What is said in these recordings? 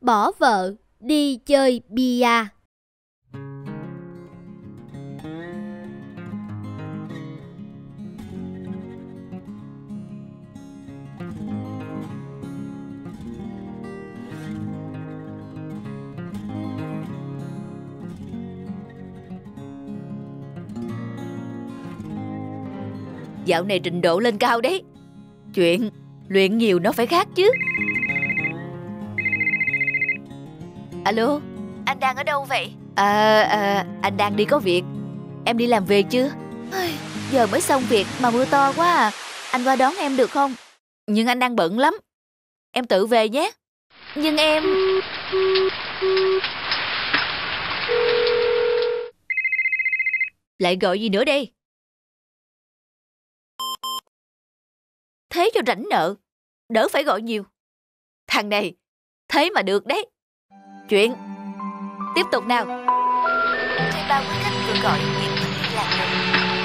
bỏ vợ đi chơi bia. Dạo này trình độ lên cao đấy. Chuyện luyện nhiều nó phải khác chứ. Alo, anh đang ở đâu vậy? Anh đang đi có việc. Em đi làm về chưa? Giờ mới xong việc mà mưa to quá à. Anh qua đón em được không? Nhưng anh đang bận lắm. Em tự về nhé. Nhưng em... Lại gọi gì nữa đây? Thế cho rảnh nợ, đỡ phải gọi nhiều. Thằng này, thế mà được đấy. Chuyện, tiếp tục nào. Trên ba quý khách vừa gọi hiện vẫn liên lạc được.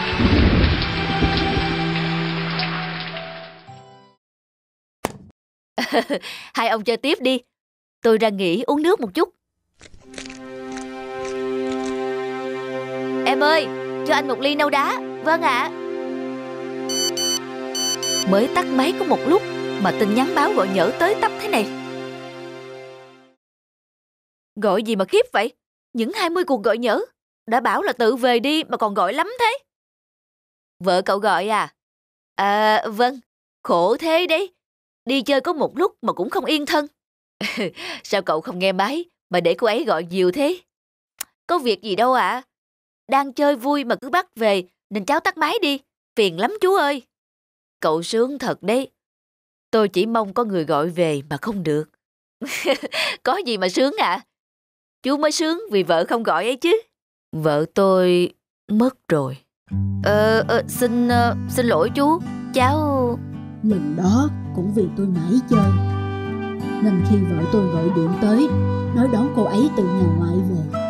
Hai ông chơi tiếp đi. Tôi ra nghỉ uống nước một chút. Em ơi, cho anh một ly nâu đá. Vâng ạ. Mới tắt máy có một lúc mà tin nhắn báo gọi nhỡ tới tấp thế này. Gọi gì mà khiếp vậy? Những 20 cuộc gọi nhỡ. Đã bảo là tự về đi mà còn gọi lắm thế. Vợ cậu gọi à? Vâng. Khổ thế đấy. Đi chơi có một lúc mà cũng không yên thân. Sao cậu không nghe máy mà để cô ấy gọi nhiều thế? Có việc gì đâu ạ. Đang chơi vui mà cứ bắt về nên cháu tắt máy đi. Phiền lắm chú ơi. Cậu sướng thật đấy. Tôi chỉ mong có người gọi về mà không được. Có gì mà sướng ạ? Chú mới sướng vì vợ không gọi ấy chứ. Vợ tôi mất rồi. Xin lỗi chú. Cháu... Lần đó cũng vì tôi nãy chơi, nên khi vợ tôi gọi điện tới nói đón cô ấy từ nhà ngoại về.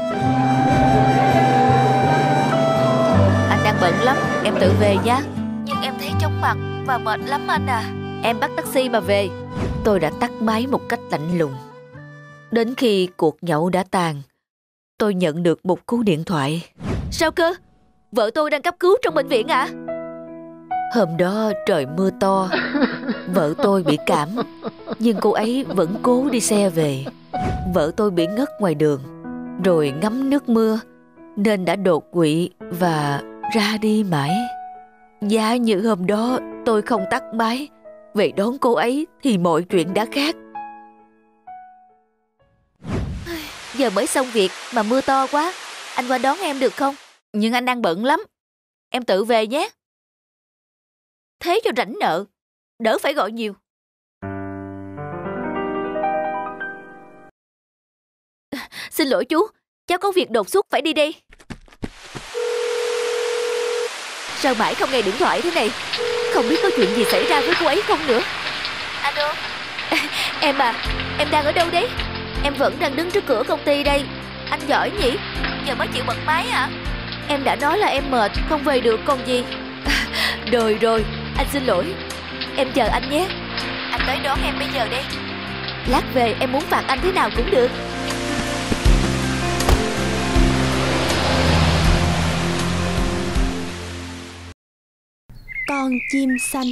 Anh đang bận lắm, em tự về nhé. Nhưng em thấy chóng mặt và mệt lắm anh à. Em bắt taxi mà về. Tôi đã tắt máy một cách lạnh lùng. Đến khi cuộc nhậu đã tàn, tôi nhận được một cú điện thoại. Sao cơ? Vợ tôi đang cấp cứu trong bệnh viện à? Hôm đó trời mưa to. Vợ tôi bị cảm, nhưng cô ấy vẫn cố đi xe về. Vợ tôi bị ngất ngoài đường, rồi ngắm nước mưa nên đã đột quỵ và ra đi mãi. Giá như hôm đó tôi không tắt máy về đón cô ấy thì mọi chuyện đã khác. Giờ mới xong việc mà mưa to quá. Anh qua đón em được không? Nhưng anh đang bận lắm. Em tự về nhé. Thế cho rảnh nợ, đỡ phải gọi nhiều. Xin lỗi chú, cháu có việc đột xuất phải đi đây. Sao mãi không nghe điện thoại thế này? Không biết có chuyện gì xảy ra với cô ấy không nữa. Alo. Em à, em đang ở đâu đấy? Em vẫn đang đứng trước cửa công ty đây. Anh giỏi nhỉ? Giờ mới chịu bật máy hả? Em đã nói là em mệt, không về được còn gì. Rồi, anh xin lỗi. Em chờ anh nhé. Anh tới đón em bây giờ đây. Lát về em muốn phạt anh thế nào cũng được. Con chim xanh.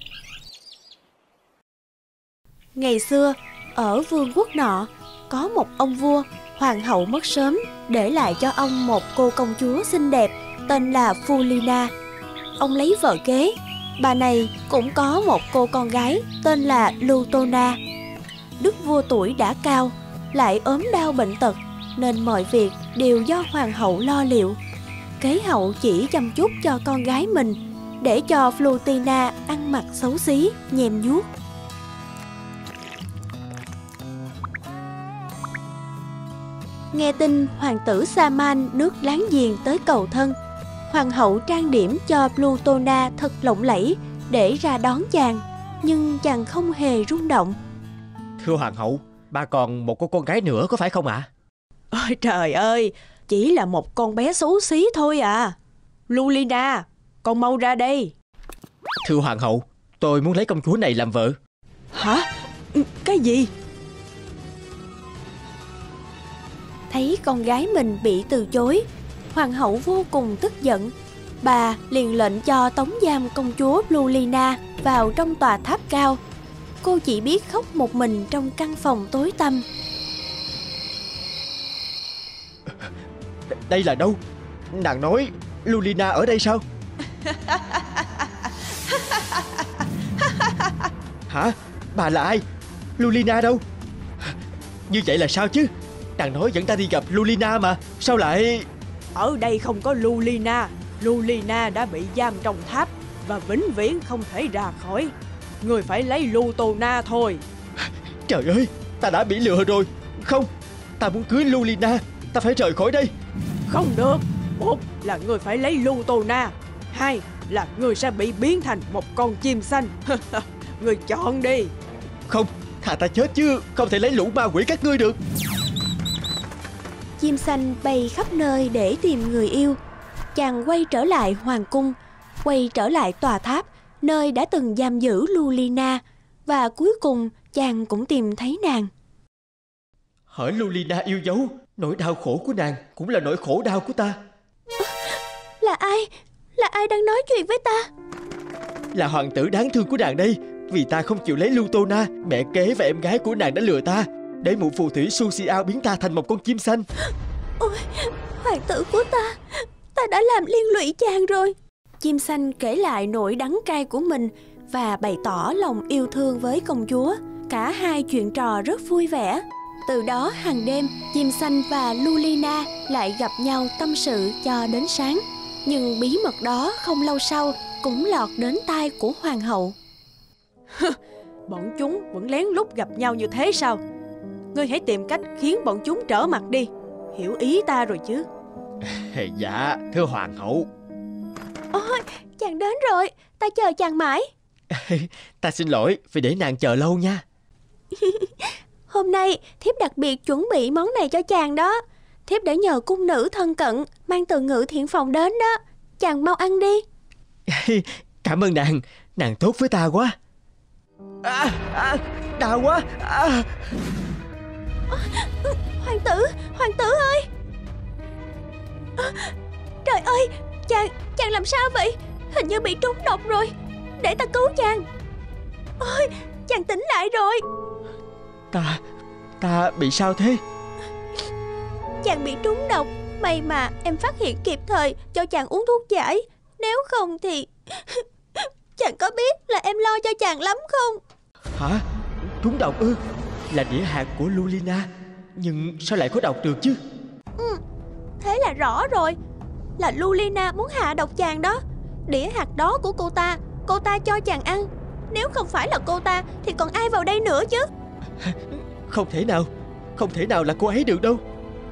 Ngày xưa, ở vương quốc nọ, có một ông vua, hoàng hậu mất sớm, để lại cho ông một cô công chúa xinh đẹp tên là Fulina. Ông lấy vợ kế. Bà này cũng có một cô con gái tên là Lutona. Đức vua tuổi đã cao, lại ốm đau bệnh tật, nên mọi việc đều do hoàng hậu lo liệu. Kế hậu chỉ chăm chút cho con gái mình, để cho Flutina ăn mặc xấu xí, nhem nhuốc. Nghe tin hoàng tử Saman nước láng giềng tới cầu thân, hoàng hậu trang điểm cho Plutona thật lộng lẫy để ra đón chàng, nhưng chàng không hề rung động. Thưa hoàng hậu, bà còn một cô con gái nữa có phải không ạ? Ôi trời ơi, chỉ là một con bé xấu xí thôi à. Lulina, con mau ra đây. Thưa hoàng hậu, tôi muốn lấy công chúa này làm vợ. Hả? Cái gì? Thấy con gái mình bị từ chối, hoàng hậu vô cùng tức giận. Bà liền lệnh cho tống giam công chúa Lulina vào trong tòa tháp cao. Cô chỉ biết khóc một mình trong căn phòng tối tăm. Đây là đâu? Nàng nói Lulina ở đây sao? Hả? Bà là ai? Lulina đâu? Như vậy là sao chứ? Nàng nói dẫn ta đi gặp Lulina mà. Sao lại... Ở đây không có Lulina. Lulina đã bị giam trong tháp và vĩnh viễn không thể ra khỏi. Người phải lấy Lutona thôi. Trời ơi, ta đã bị lừa rồi. Không, ta muốn cưới Lulina. Ta phải rời khỏi đây. Không được. Một là người phải lấy Lutona. Hai là người sẽ bị biến thành một con chim xanh. Người chọn đi. Không, thà ta chết chứ không thể lấy lũ ma quỷ các ngươi được. Chim xanh bay khắp nơi để tìm người yêu. Chàng quay trở lại hoàng cung, quay trở lại tòa tháp nơi đã từng giam giữ Lulina, và cuối cùng chàng cũng tìm thấy nàng. Hỡi Lulina yêu dấu, nỗi đau khổ của nàng cũng là nỗi khổ đau của ta. Là ai? Là ai đang nói chuyện với ta? Là hoàng tử đáng thương của nàng đây. Vì ta không chịu lấy Lutona, mẹ kế và em gái của nàng đã lừa ta, để mụ phù thủy Suxiao biến ta thành một con chim xanh. Ôi, hoàng tử của ta đã làm liên lụy chàng rồi. Chim xanh kể lại nỗi đắng cay của mình và bày tỏ lòng yêu thương với công chúa. Cả hai chuyện trò rất vui vẻ. Từ đó hàng đêm, chim xanh và Lulina lại gặp nhau tâm sự cho đến sáng. Nhưng bí mật đó không lâu sau cũng lọt đến tai của hoàng hậu. Bọn chúng vẫn lén lút gặp nhau như thế sao? Ngươi hãy tìm cách khiến bọn chúng trở mặt đi. Hiểu ý ta rồi chứ? Dạ, thưa hoàng hậu. Ôi, chàng đến rồi, ta chờ chàng mãi. Ta xin lỗi vì để nàng chờ lâu nha. Hôm nay thiếp đặc biệt chuẩn bị món này cho chàng đó. Thiếp đã nhờ cung nữ thân cận mang từ Ngự Thiện Phòng đến đó. Chàng mau ăn đi. Cảm ơn nàng, nàng tốt với ta quá. Đau quá. Hoàng tử ơi. Trời ơi, chàng làm sao vậy? Hình như bị trúng độc rồi. Để ta cứu chàng. Ôi, chàng tỉnh lại rồi. Ta bị sao thế? Chàng bị trúng độc. May mà em phát hiện kịp thời cho chàng uống thuốc giải. Nếu không thì chàng có biết là em lo cho chàng lắm không? Hả? Trúng độc ư? Là đĩa hạt của Lulina. Nhưng sao lại có độc được chứ? Thế là rõ rồi. Là Lulina muốn hạ độc chàng đó. Đĩa hạt đó của cô ta cho chàng ăn. Nếu không phải là cô ta thì còn ai vào đây nữa chứ? Không thể nào là cô ấy được đâu.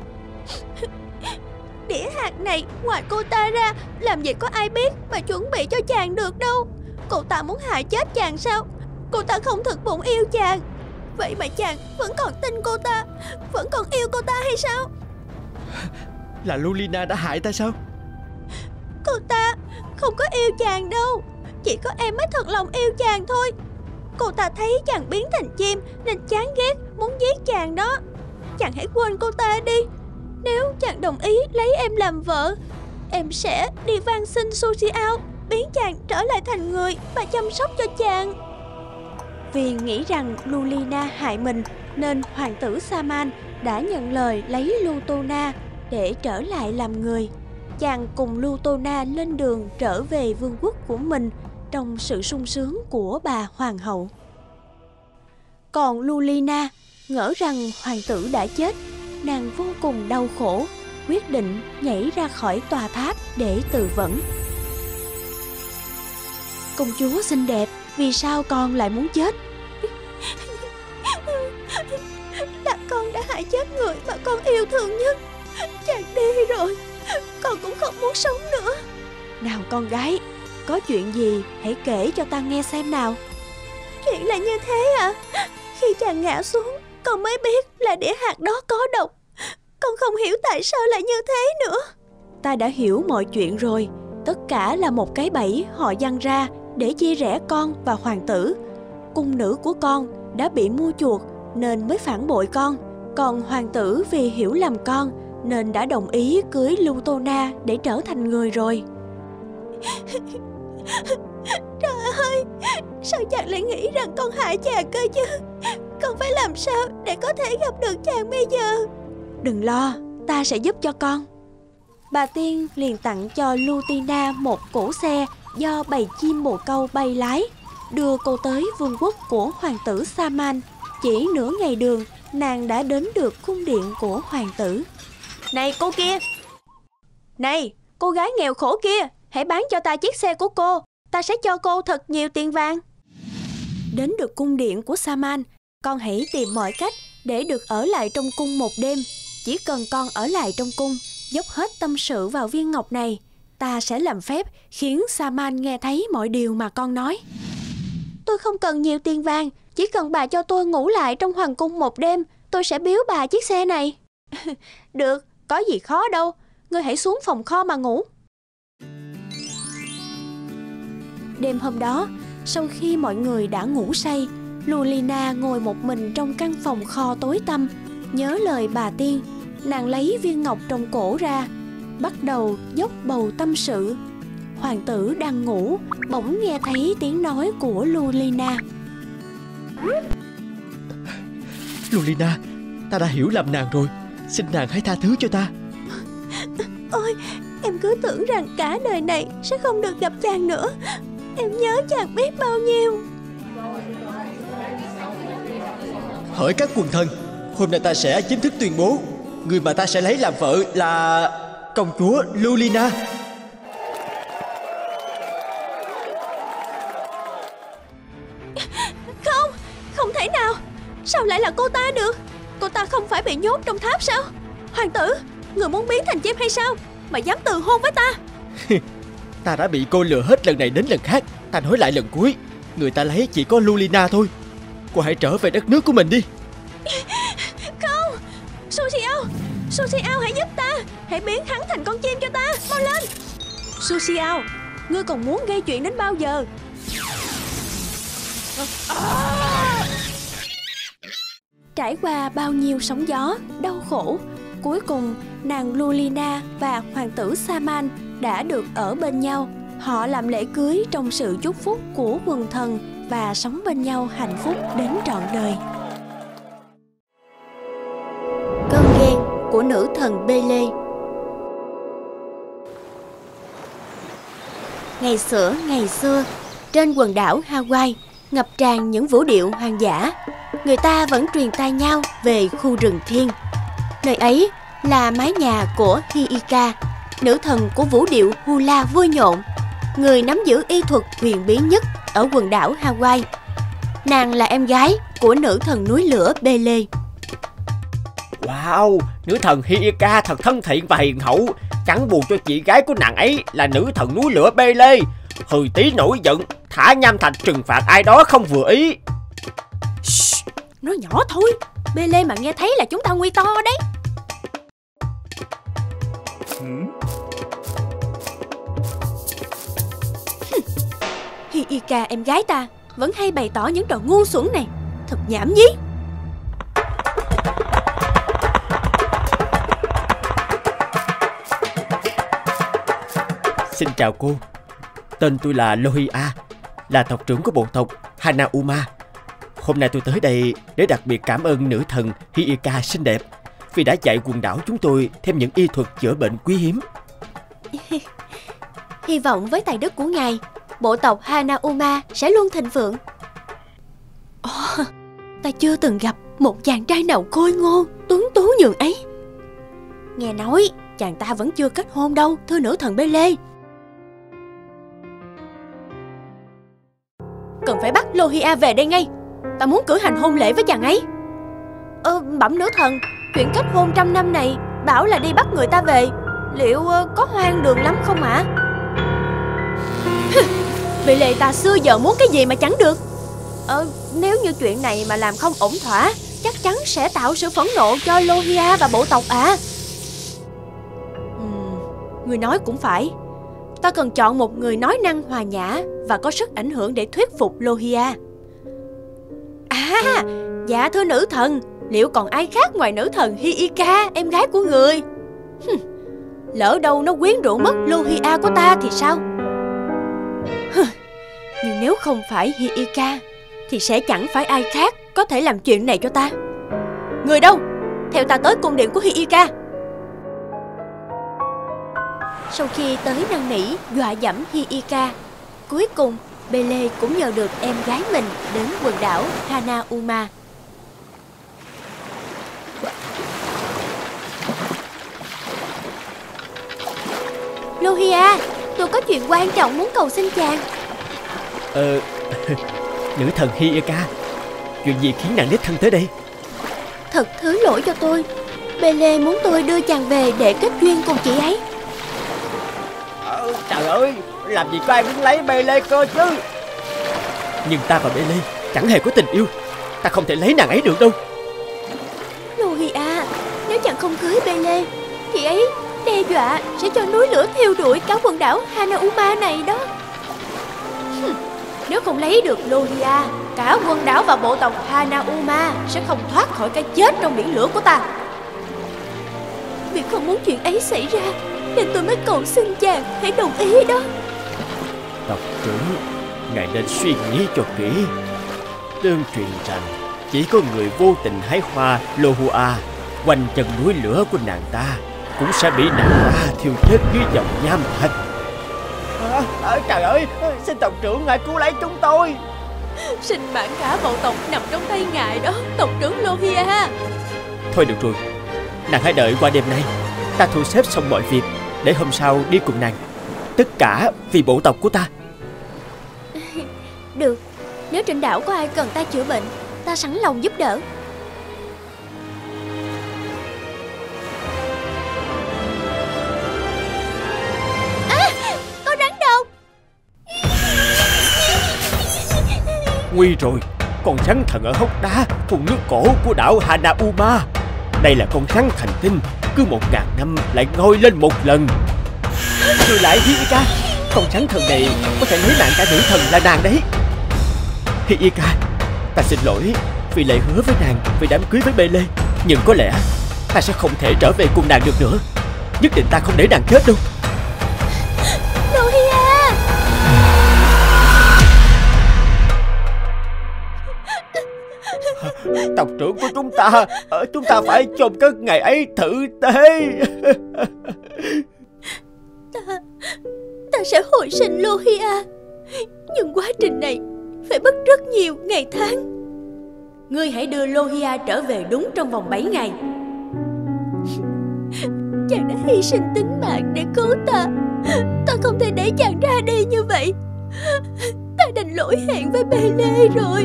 Đĩa hạt này ngoài cô ta ra làm gì có ai biết mà chuẩn bị cho chàng được đâu. Cô ta muốn hại chết chàng sao? Cô ta không thực bụng yêu chàng. Vậy mà chàng vẫn còn tin cô ta, vẫn còn yêu cô ta hay sao? Là Lulina đã hại ta sao? Cô ta không có yêu chàng đâu. Chỉ có em mới thật lòng yêu chàng thôi. Cô ta thấy chàng biến thành chim nên chán ghét, muốn giết chàng đó. Chàng hãy quên cô ta đi. Nếu chàng đồng ý lấy em làm vợ, em sẽ đi van xin Suxiao biến chàng trở lại thành người và chăm sóc cho chàng. Vì nghĩ rằng Lulina hại mình nên hoàng tử Saman đã nhận lời lấy Lutona để trở lại làm người. Chàng cùng Lutona lên đường trở về vương quốc của mình trong sự sung sướng của bà hoàng hậu. Còn Lulina ngỡ rằng hoàng tử đã chết, nàng vô cùng đau khổ, quyết định nhảy ra khỏi tòa tháp để tự vẫn. Công chúa xinh đẹp, vì sao con lại muốn chết? Là con đã hại chết người mà con yêu thương nhất. Chàng đi rồi, con cũng không muốn sống nữa. Nào con gái, có chuyện gì hãy kể cho ta nghe xem nào. Chuyện là như thế à? Khi chàng ngã xuống, con mới biết là đĩa hạt đó có độc. Con không hiểu tại sao lại như thế nữa. Ta đã hiểu mọi chuyện rồi. Tất cả là một cái bẫy họ giăng ra để chia rẽ con và hoàng tử. Cung nữ của con đã bị mua chuộc nên mới phản bội con. Còn hoàng tử vì hiểu lầm con nên đã đồng ý cưới Lutona để trở thành người rồi. Trời ơi, sao chàng lại nghĩ rằng con hại chàng cơ chứ? Con phải làm sao để có thể gặp được chàng bây giờ? Đừng lo, ta sẽ giúp cho con. Bà tiên liền tặng cho Lutina một cỗ xe do bầy chim bồ câu bay lái, đưa cô tới vương quốc của hoàng tử Saman. Chỉ nửa ngày đường, nàng đã đến được cung điện của hoàng tử. Này cô kia! Này, cô gái nghèo khổ kia! Hãy bán cho ta chiếc xe của cô, ta sẽ cho cô thật nhiều tiền vàng. Đến được cung điện của Saman, con hãy tìm mọi cách để được ở lại trong cung một đêm. Chỉ cần con ở lại trong cung, dốc hết tâm sự vào viên ngọc này, ta sẽ làm phép khiến Saman nghe thấy mọi điều mà con nói. Tôi không cần nhiều tiền vàng, chỉ cần bà cho tôi ngủ lại trong hoàng cung một đêm, tôi sẽ biếu bà chiếc xe này. Được, có gì khó đâu, ngươi hãy xuống phòng kho mà ngủ. Đêm hôm đó, sau khi mọi người đã ngủ say, Lulina ngồi một mình trong căn phòng kho tối tăm, nhớ lời bà tiên. Nàng lấy viên ngọc trong cổ ra, bắt đầu dốc bầu tâm sự. Hoàng tử đang ngủ, bỗng nghe thấy tiếng nói của Lulina. Lulina, ta đã hiểu lầm nàng rồi, xin nàng hãy tha thứ cho ta. Ôi, em cứ tưởng rằng cả đời này sẽ không được gặp chàng nữa. Em nhớ chàng biết bao nhiêu. Hỡi các quần thần, hôm nay ta sẽ chính thức tuyên bố người mà ta sẽ lấy làm vợ là công chúa Lulina. Không, không thể nào. Sao lại là cô ta được? Cô ta không phải bị nhốt trong tháp sao? Hoàng tử, người muốn biến thành chim hay sao mà dám từ hôn với ta? Ta đã bị cô lừa hết lần này đến lần khác. Ta nói lại lần cuối, người ta lấy chỉ có Lulina thôi. Cô hãy trở về đất nước của mình đi. Không, Suxiao hãy giúp ta. Hãy biến hắn thành con chim cho ta, mau lên. Suxiao, ngươi còn muốn gây chuyện đến bao giờ? Trải qua bao nhiêu sóng gió, đau khổ, cuối cùng nàng Lulina và hoàng tử Saman đã được ở bên nhau. Họ làm lễ cưới trong sự chúc phúc của quần thần và sống bên nhau hạnh phúc đến trọn đời. Cơn ghen của nữ thần Bele. Ngày xưa, trên quần đảo Hawaii ngập tràn những vũ điệu hoang dã. Người ta vẫn truyền tai nhau về khu rừng thiên. Nơi ấy là mái nhà của Hiika, nữ thần của vũ điệu hula vui nhộn, người nắm giữ y thuật huyền bí nhất ở quần đảo Hawaii. Nàng là em gái của nữ thần núi lửa Bele. Wow, nữ thần Hiika thật thân thiện và hiền hậu. Chẳng buồn cho chị gái của nàng ấy là nữ thần núi lửa Bele hơi tí nổi giận, thả nham thạch trừng phạt ai đó không vừa ý. Shh, nói nhỏ thôi, Bele mà nghe thấy là chúng ta nguy to đấy. Hiika em gái ta vẫn hay bày tỏ những trò ngu xuẩn này, thật nhảm nhí. Xin chào cô, tên tôi là Lohia, là tộc trưởng của bộ tộc Hanauma. Hôm nay tôi tới đây để đặc biệt cảm ơn nữ thần Hiika xinh đẹp vì đã dạy quần đảo chúng tôi thêm những y thuật chữa bệnh quý hiếm. Hy vọng với tài đức của ngài, bộ tộc Hanauma sẽ luôn thịnh vượng. Ta chưa từng gặp một chàng trai nào khôi ngô, tuấn tú nhường ấy. Nghe nói chàng ta vẫn chưa kết hôn đâu, thưa nữ thần Bele. Cần phải bắt Lohia về đây ngay. Ta muốn cử hành hôn lễ với chàng ấy. Bẩm nữ thần, chuyện kết hôn 100 năm này bảo là đi bắt người ta về, liệu có hoang đường lắm không ạ? Bele ta xưa giờ muốn cái gì mà chẳng được. Nếu như chuyện này mà làm không ổn thỏa, chắc chắn sẽ tạo sự phẫn nộ cho Lohia và bộ tộc ạ. Người nói cũng phải. Ta cần chọn một người nói năng hòa nhã và có sức ảnh hưởng để thuyết phục Lohia. Dạ thưa nữ thần, liệu còn ai khác ngoài nữ thần Hiika, em gái của người? Lỡ đâu nó quyến rũ mất Lohia của ta thì sao? Nhưng nếu không phải Hiika thì sẽ chẳng phải ai khác có thể làm chuyện này cho ta. Người đâu? Theo ta tới cung điện của Hiika. Sau khi tới năn nỉ dọa dẫm Hiika, cuối cùng Pele cũng nhờ được em gái mình đến quần đảo Hanauma. Lohia, tôi có chuyện quan trọng muốn cầu xin chàng. Nữ thần Hiika, chuyện gì khiến nàng đích thân tới đây? Thật thứ lỗi cho tôi. Pele muốn tôi đưa chàng về để kết duyên cùng chị ấy. Trời ơi, làm gì có ai muốn lấy Pele cơ chứ. Nhưng ta và Pele chẳng hề có tình yêu. Ta không thể lấy nàng ấy được đâu. Lohia, nếu chàng không cưới Pele, chị ấy đe dọa sẽ cho núi lửa thiêu đuổi cả quần đảo Hanauma này đó. Nếu không lấy được Lohia, cả quần đảo và bộ tộc Hanauma sẽ không thoát khỏi cái chết trong biển lửa của ta. Vì không muốn chuyện ấy xảy ra nên tôi mới cầu xin chàng hãy đồng ý đó. Tộc trưởng, ngài nên suy nghĩ cho kỹ. Tương truyền rằng chỉ có người vô tình hái hoa Lohua quanh chân núi lửa của nàng ta cũng sẽ bị nàng ta thiêu chết dưới dòng nham thạch. Trời ơi, xin tộc trưởng ngài cứu lấy chúng tôi. Sinh mạng cả bộ tộc nằm trong tay ngài đó, tộc trưởng Lohia. Thôi được rồi, nàng hãy đợi qua đêm nay. Ta thu xếp xong mọi việc để hôm sau đi cùng nàng. Tất cả vì bộ tộc của ta. Được, nếu trên đảo có ai cần ta chữa bệnh, ta sẵn lòng giúp đỡ. Có rắn độc. Nguy rồi, con rắn thần ở hốc đá phun nước cổ của đảo Hanauma. Đây là con rắn thành tinh, cứ 1000 năm lại ngoi lên một lần. Rồi lại Hiika, con rắn thần này có thể lấy mạng cả nữ thần là nàng đấy. Hiika, ta xin lỗi vì lời hứa với nàng về đám cưới với Pele, nhưng có lẽ ta sẽ không thể trở về cùng nàng được nữa. Nhất định ta không để nàng chết đâu. Lohia! Tộc trưởng của chúng ta phải chôn cất ngày ấy tử tế. Ta sẽ hồi sinh Lohia, nhưng quá trình này phải mất rất nhiều ngày tháng. Ngươi hãy đưa Lohia trở về đúng trong vòng 7 ngày. Chàng đã hy sinh tính mạng để cứu ta. Ta không thể để chàng ra đi như vậy. Ta đành lỗi hẹn với Pele rồi.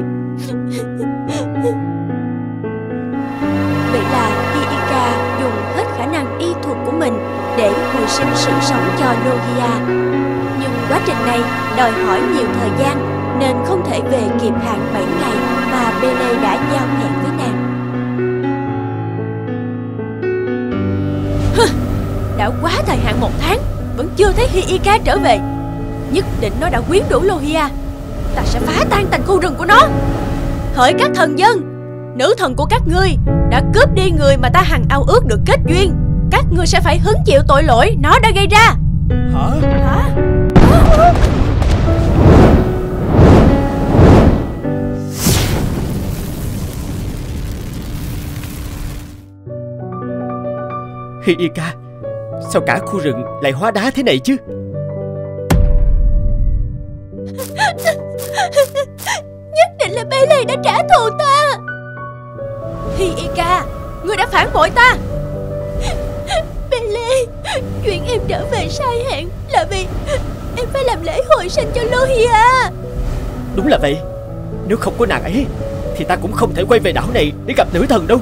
Vậy là Hiika dùng hết khả năng y thuật của mình để hồi sinh sự sống cho Lohia. Nhưng quá trình này đòi hỏi nhiều thời gian nên không thể về kịp hạn 7 ngày mà Pele đã giao hẹn với nàng. Đã quá thời hạn 1 tháng vẫn chưa thấy Hiika trở về. Nhất định nó đã quyến rũ Lohia. Ta sẽ phá tan thành khu rừng của nó. Hỡi các thần dân, nữ thần của các ngươi đã cướp đi người mà ta hằng ao ước được kết duyên. Các ngươi sẽ phải hứng chịu tội lỗi nó đã gây ra. Hả? Hiika, sao cả khu rừng lại hóa đá thế này chứ? Nhất định là Pele đã trả thù ta. Hiika, ngươi đã phản bội ta. Pele, chuyện em trở về sai hẹn là vì em phải làm lễ hồi sinh cho Lohia. Đúng là vậy. Nếu không có nàng ấy thì ta cũng không thể quay về đảo này để gặp nữ thần đâu.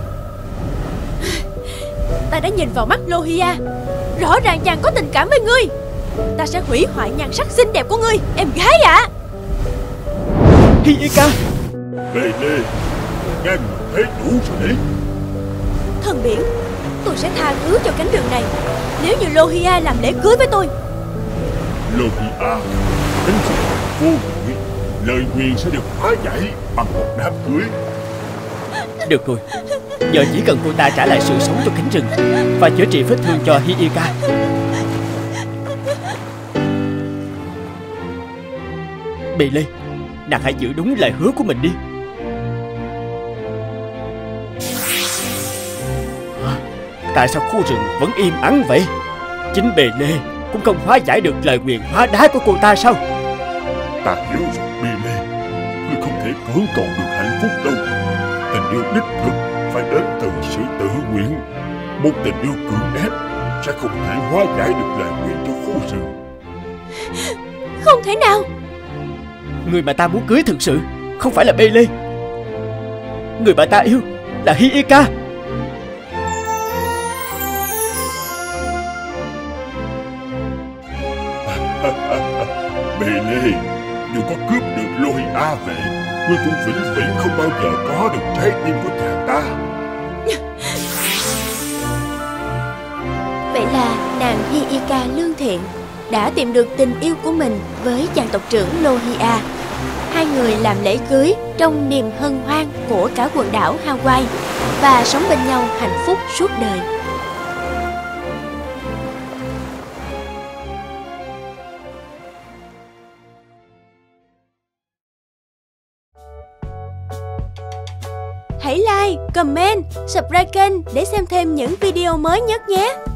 Ta đã nhìn vào mắt Lohia, rõ ràng chàng có tình cảm với ngươi. Ta sẽ hủy hoại nhan sắc xinh đẹp của ngươi, em gái ạ. Hiika, Pele, ngang ngược thế đủ rồi đấy. Thần biển, tôi sẽ tha thứ cho cánh rừng này nếu như Lohia làm lễ cưới với tôi. Lohia, cánh rừng vô nguyện, lời nguyền sẽ được hóa giải bằng một đám cưới. được rồi, Giờ chỉ cần cô ta trả lại sự sống cho cánh rừng và chữa trị vết thương cho Hiika. Bì Lê, nàng hãy giữ đúng lời hứa của mình đi. Tại sao khu rừng vẫn im ắng vậy? Chính Bì Lê cũng không hóa giải được lời nguyền hóa đá của cô ta sao? Ta hiểu rồi Bì Lê, ngươi không thể cưỡng cầu được hạnh phúc đâu. Tình yêu đích thực phải đến từ sự tự nguyện. Một tình yêu cưỡng ép sẽ không thể hóa giải được lời nguyền cho khu rừng. Không thể nào. Người mà ta muốn cưới thực sự không phải là Bì Lê. Người mà ta yêu là Hiika. Bì Lê, dù có cướp được Lohia về, ngươi cũng vĩnh viễn không bao giờ có được trái tim của chàng ta. Vậy là nàng Hiika lương thiện đã tìm được tình yêu của mình với chàng tộc trưởng Lohia. Hai người làm lễ cưới trong niềm hân hoan của cả quần đảo Hawaii và sống bên nhau hạnh phúc suốt đời. Hãy like, comment, subscribe kênh để xem thêm những video mới nhất nhé!